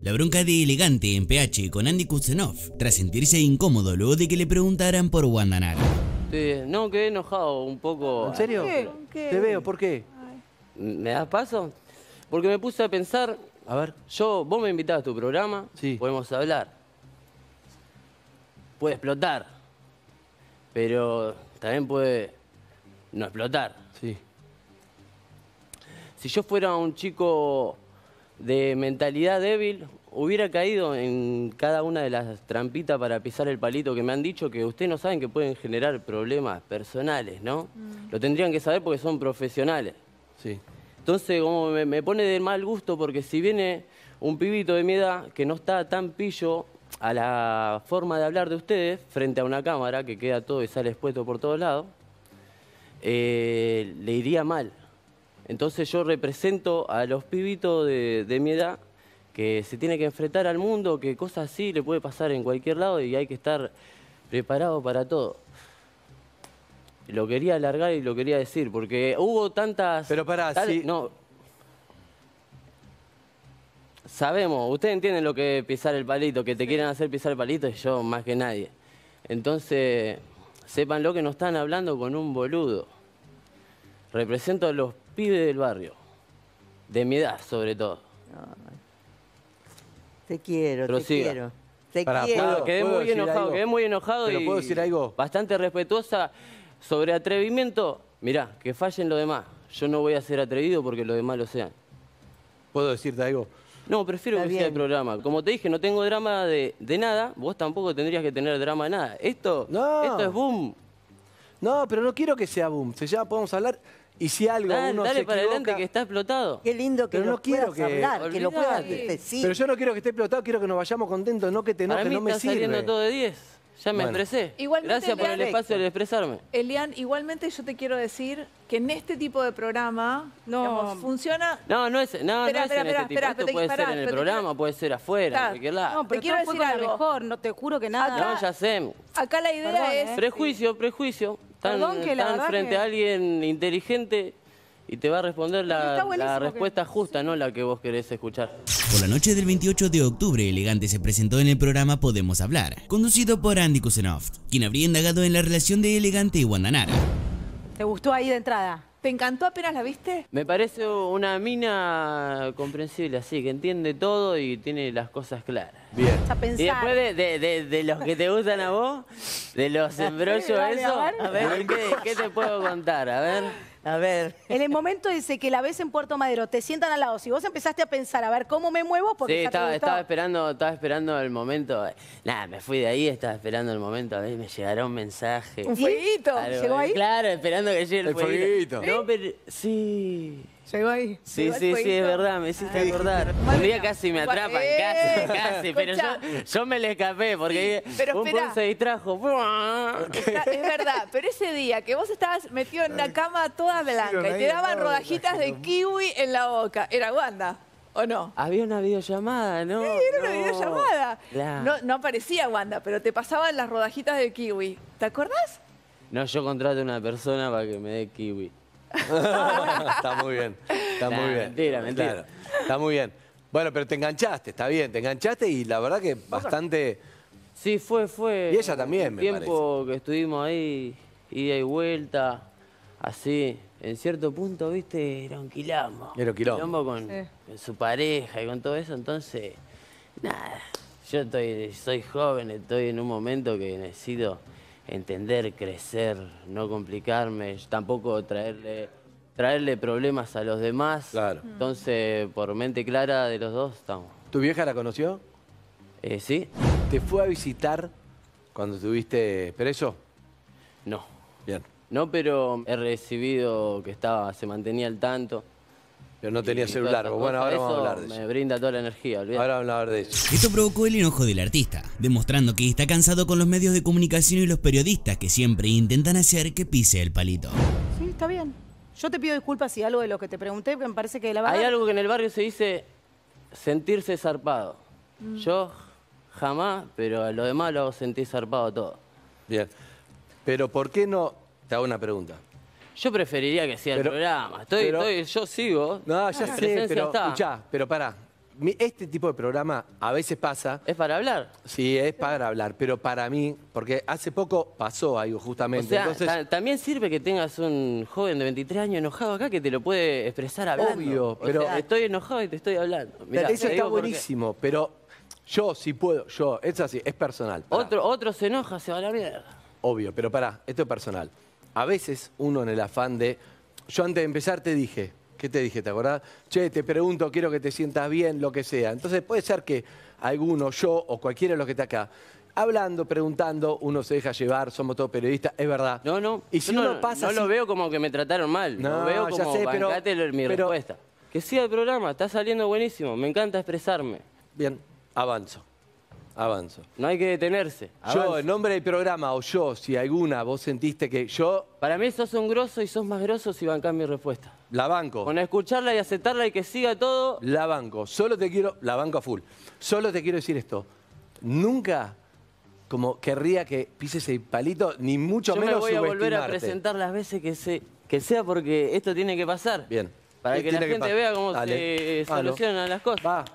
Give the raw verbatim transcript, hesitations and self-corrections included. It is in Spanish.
La bronca de Elegante en P H con Andy Kuznetsov, tras sentirse incómodo luego de que le preguntaran por Wanda Nara. Sí, no, quedé enojado un poco. ¿En serio? ¿Qué? ¿Qué? Te veo, ¿por qué? ¿Me das paso? Porque me puse a pensar, A ver. yo, vos me invitás a tu programa, Sí. podemos hablar. Puede explotar, pero también puede no explotar. Sí. Si yo fuera un chico de mentalidad débil, hubiera caído en cada una de las trampitas para pisar el palito que me han dicho que ustedes no saben que pueden generar problemas personales, ¿no? Mm. Lo tendrían que saber porque son profesionales. Sí. Entonces, como me, me pone de mal gusto porque si viene un pibito de mi edad que no está tan pillo a la forma de hablar de ustedes frente a una cámara que queda todo y sale expuesto por todos lados, eh, le iría mal. Entonces yo represento a los pibitos de, de mi edad que se tiene que enfrentar al mundo, que cosas así le puede pasar en cualquier lado y hay que estar preparado para todo. Lo quería alargar y lo quería decir, porque hubo tantas... Pero pará, tal, sí. No. Sabemos, ustedes entienden lo que es pisar el palito, que te sí. quieren hacer pisar el palito y yo más que nadie. Entonces, sépanlo que no están hablando con un boludo. Represento a los pibes del barrio, de mi edad sobre todo. Ay. Te quiero, Pero te siga. quiero. Te Pará, quiero. No, quedé ¿Puedo muy decir enojado, algo? quedé muy enojado ¿Pero y puedo decir algo? bastante respetuosa sobre atrevimiento. Mirá, que fallen los demás. Yo no voy a ser atrevido porque los demás lo sean. ¿Puedo decirte algo? No, prefiero Está que sea bien. el programa. Como te dije, no tengo drama de, de nada. Vos tampoco tendrías que tener drama de nada. Esto, No. esto es boom. No, pero no quiero que sea boom. Se llama, podemos hablar. Y si algo Dale, uno dale se para equivoca... adelante que está explotado. Qué lindo que Pero lo no quiero puedas que- hablar, que lo puedas Olvídate. decir. Pero yo no quiero que esté explotado, quiero que nos vayamos contentos, no que te Para enojes, mí no me está sirve. saliendo todo de diez. Ya me Bueno. expresé. Igualmente, Gracias por el perfecto. espacio de expresarme. Elian, igualmente yo te quiero decir que en este tipo de programa No. digamos, funciona... No, no es, no, Espera, no es espera, en este espera, tipo. espera, Esto pero te- puede pará, ser en el pero te programa, quiero- puede ser afuera, Claro. en cualquier lado. No, pero Te quiero todo fue decir con lo algo. mejor, no te juro que nada. No, ya sé. Acá la idea Perdón, es... ¿eh? Prejuicio, prejuicio. Están, Perdón que la están verdad frente que- a alguien inteligente y te va a responder Pero está la, buenísimo la que- respuesta justa, no la que vos querés escuchar. Por la noche del veintiocho de octubre, Elegante se presentó en el programa Podemos Hablar, conducido por Andy Kuznetsov, quien habría indagado en la relación de Elegante y Wanda Nara. ¿Te gustó ahí de entrada? ¿Te encantó apenas la viste? Me parece una mina comprensible, así, que entiende todo y tiene las cosas claras. Bien. A Y pensar. después de, de- de- de los que te gustan a vos, de los embrollos, Dale, eso, a ver. a ver, ¿qué, qué te puedo contar? A ver. A ver. En el momento ese que la ves en Puerto Madero, te sientan al lado. Si vos empezaste a pensar, a ver cómo me muevo, porque Sí, ya te estaba, gustó. estaba esperando, estaba esperando el momento. Nada, me fui de ahí, estaba esperando el momento, a ver, me llegará un mensaje. Un fueguito. Algo, ¿Llegó ahí? Claro, esperando que llegue el, El fueguito. fueguito. No, pero sí. Llegó ahí. Sí, ¿Llegó el sí, sí, fueguito? es verdad, me hiciste acordar. Un día casi me atrapan, Eh, casi, casi, pero yo, escuchá. yo me le escapé porque pero un esperá. pum se distrajo. Está- es verdad, pero ese día que vos estabas metido en una cama toda blanca y te daban rodajitas de kiwi en la boca, ¿era Wanda o no? Había una videollamada, ¿no? Sí, era una No. videollamada. Claro. No, no aparecía Wanda, pero te pasaban las rodajitas de kiwi. ¿Te acordás? No, yo contrato a una persona para que me dé kiwi. Está muy bien, está Nah, muy bien. mentira, mentira. Claro, está muy bien. Bueno, pero te enganchaste, está bien, te enganchaste y la verdad que bastante... Sí, fue, fue. Y ella también, un me tiempo que estuvimos ahí, ida y vuelta, así. En cierto punto, viste, era un quilombo. Era un quilombo. con, Sí. con su pareja y con todo eso, entonces, nada. Yo estoy, soy joven, estoy en un momento que necesito entender, crecer, no complicarme, tampoco traerle, traerle problemas a los demás. Claro. Entonces, por mente clara de los dos, estamos. ¿Tu vieja la conoció? Eh, ¿Sí? ¿Te fue a visitar cuando estuviste preso? No. Bien. No, pero he recibido que estaba, se mantenía al tanto. Pero no tenía Y celular. todas esas Bueno, cosas, ahora vamos a eso hablar de Me eso. brinda toda la energía, olvidate. Ahora vamos a hablar de eso. Esto provocó el enojo del artista, demostrando que está cansado con los medios de comunicación y los periodistas que siempre intentan hacer que pise el palito. Sí, está bien. Yo te pido disculpas si algo de lo que te pregunté, porque me parece que la verdad... Hay algo que en el barrio se dice sentirse zarpado. Yo jamás, pero a lo demás lo hago sentir zarpado todo. Bien. Pero ¿por qué no...? Te hago una pregunta. Yo preferiría que sea el Pero- programa. Estoy, pero- estoy, yo sigo. No, ya Mi sé, presencia pero está. escuchá, pero pará. mi- este tipo de programa a veces pasa. Es para hablar. Sí, es para hablar, pero para mí, porque hace poco pasó algo O justamente. sea, Entonces, ta- también sirve que tengas un joven de veintitrés años enojado acá que te lo puede expresar hablando. Obvio, O pero- sea, estoy enojado y te estoy hablando. Mirá, eso te está digo porque buenísimo, pero yo si puedo, yo, es así, es personal. pará. Otro, otro se enoja, se va a la mierda. Obvio, pero pará, esto es personal. A veces uno en el afán de... Yo antes de empezar te dije, ¿qué te dije? ¿Te acordás? Che, te pregunto, quiero que te sientas bien, lo que sea. Entonces puede ser que alguno, yo o cualquiera de los que está acá, hablando, preguntando, uno se deja llevar, somos todos periodistas, es verdad. No, no. Y yo si no, uno pasa no lo así- veo como que me trataron mal. No, lo veo ya como sé, pero- bancate el- mi pero- respuesta. Que siga el programa, está saliendo buenísimo. Me encanta expresarme. Bien, avanzo, avanzo. No hay que detenerse. Yo, avanza. en nombre del programa, o yo, si alguna, vos sentiste que yo Para mí sos un grosso y sos más grosso si bancás mi respuesta. la banco. Con escucharla y aceptarla y que siga todo. La banco. Solo te quiero, la banco a full. Solo te quiero decir esto. Nunca como querría que pises el palito, ni mucho Yo me menos voy a volver a subestimarte. presentar las veces que, se, que sea porque esto tiene que pasar. Bien. Para ¿Qué que la tiene que gente pa- vea cómo Dale. se Halo. solucionan las cosas. Va.